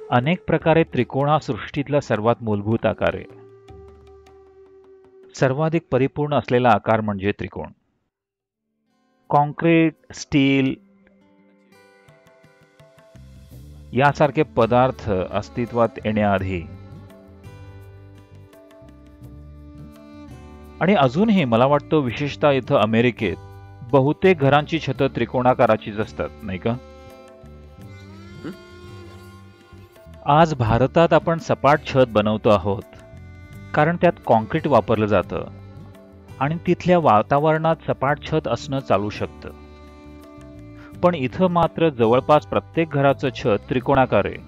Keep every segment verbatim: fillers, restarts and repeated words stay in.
अनेक प्रकारे त्रिकोण हा सृष्टीतला सर्वात मूलभूत आकार आहे. सर्वाधिक परिपूर्ण असलेला आकार म्हणजे त्रिकोण. कॉन्क्रीट, स्टील यासारखे पदार्थ अस्तित्वात येण्याआधी आणि अजूनही मला वाटतं विशेषतः इथं अमेरिकेत बहुतेक घरांची छतं त्रिकोणाकाराचीच असतात, नाही का? आज भारतात आपण सपाट छत बनवतो आहोत कारण त्यात कॉन्क्रीट वापरलं जातं आणि तिथल्या वातावरणात सपाट छत असणं चालू शकतं. पण इथं मात्र जवळपास प्रत्येक घराचं छत त्रिकोणाकार आहे.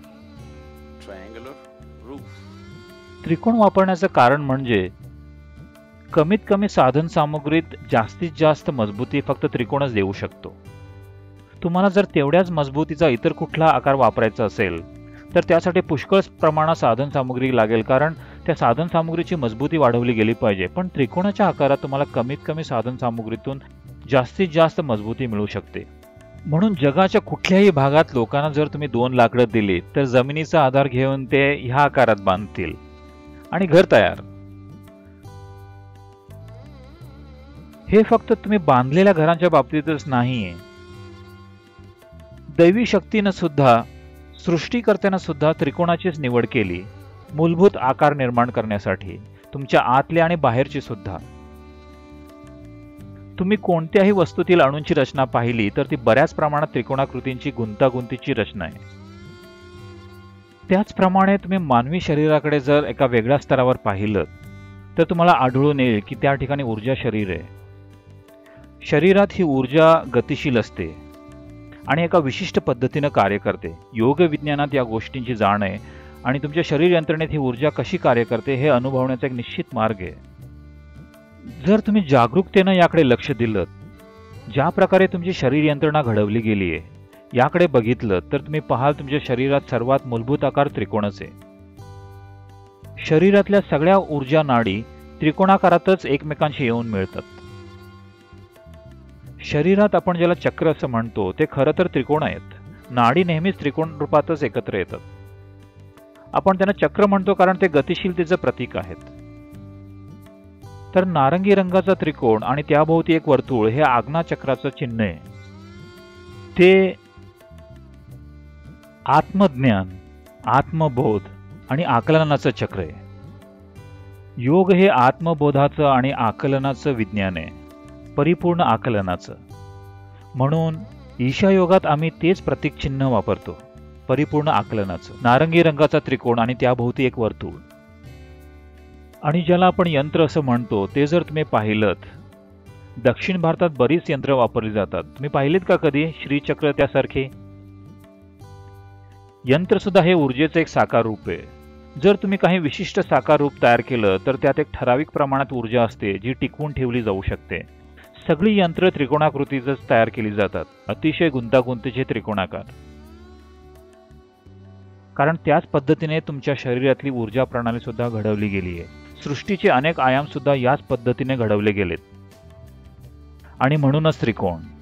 त्रिकोण वापरण्याचं कारण म्हणजे कमीत कमी साधन सामुग्रीत जास्तीत जास्त मजबूती फक्त त्रिकोणच देऊ शकतो. तुम्हाला जर तेवढ्याच मजबूतीचा इतर कुठला आकार वापरायचा असेल तर त्यासाठी पुष्कळ प्रमाणात साधन सामुग्री लागेल, कारण त्या साधन सामुग्रीची मजबूती वाढवली गेली पाहिजे. पण त्रिकोणाच्या आकारात तुम्हाला कमीत कमी साधन सामुग्रीतून जास्तीत जास्त मजबूती मिळू शकते. म्हणून जगाच्या कुठल्याही भागात लोकांना जर तुम्ही दोन लाकडं दिली तर जमिनीचा आधार घेऊन ते ह्या आकारात बांधतील आणि घर तयार. हे फक्त तुम्ही बांधलेल्या घरांच्या बाबतीतच नाहीये. दैवी शक्तीनं सुद्धा, सृष्टीकर्त्यानं सुद्धा त्रिकोणाचीच निवड केली मूलभूत आकार निर्माण करण्यासाठी, तुमच्या आतले आणि बाहेरची सुद्धा. तुम्ही कोणत्याही वस्तूतील अणूंची रचना पाहिली तर ती बऱ्याच प्रमाणात त्रिकोणाकृतींची गुंतागुंतीची रचना आहे. त्याचप्रमाणे तुम्ही मानवी शरीराकडे जर एका वेगळ्या स्तरावर पाहिलं तर तुम्हाला आढळून येईल की त्या ठिकाणी ऊर्जा शरीर आहे. शरीरात ही ऊर्जा गतिशील असते आणि एका विशिष्ट पद्धतीनं कार्य करते. योग विज्ञानात या गोष्टींची जाण आहे आणि तुमच्या शरीर यंत्रणेत ही ऊर्जा कशी कार्य करते हे अनुभवण्याचा एक निश्चित मार्ग आहे. जर तुम्ही जागरूकतेनं याकडे लक्ष दिलं, ज्या प्रकारे तुमची शरीर यंत्रणा घडवली गेली आहे याकडे बघितलं तर तुम्ही पाहाल तुमच्या शरीरात सर्वात मूलभूत आकार त्रिकोणच आहे. शरीरातल्या सगळ्या ऊर्जा नाडी त्रिकोणाकारातच एकमेकांशी येऊन मिळतात. शरीरात आपण ज्याला चक्र असं म्हणतो ते खरं तर त्रिकोण आहेत. नाडी नेहमीच त्रिकोण रूपातच एकत्र येतात. आपण त्यांना चक्र म्हणतो कारण ते गतिशीलतेचं प्रतीक आहेत. तर नारंगी रंगाचा त्रिकोण आणि त्याभोवती एक वर्तुळ हे आज्ञाचक्राचं चिन्ह आहे. ते आत्मज्ञान, आत्मबोध आणि आकलनाचं चक्र आहे. योग हे आत्मबोधाचं आणि आकलनाचं विज्ञान आहे, परिपूर्ण आकलनाचं. म्हणून ईशा योगात आम्ही तेच प्रतीक चिन्ह वापरतो, परिपूर्ण आकलनाचं. नारंगी रंगाचा त्रिकोण आणि त्याभोवती एक वर्तुळ. आणि ज्याला आपण यंत्र असं म्हणतो ते जर तुम्ही पाहिलं, दक्षिण भारतात बरीच यंत्र वापरली जातात. तुम्ही पाहिलेत का कधी श्रीचक्र त्यासारखे? यंत्र सुद्धा हे ऊर्जेचं एक साकार रूप आहे. जर तुम्ही काही विशिष्ट साकार रूप तयार केलं तर त्यात एक ठराविक प्रमाणात ऊर्जा असते जी टिकवून ठेवली जाऊ शकते. सगळी यंत्र त्रिकोणाकृतीच तयार केली जातात, अतिशय गुंतागुंतीचे त्रिकोणाकार. कारण त्याच पद्धतीने तुमच्या शरीरातली ऊर्जा प्रणाली सुद्धा घडवली गेली आहे. सृष्टीचे अनेक आयाम सुद्धा याच पद्धतीने घडवले गेलेत आणि म्हणूनच त्रिकोण.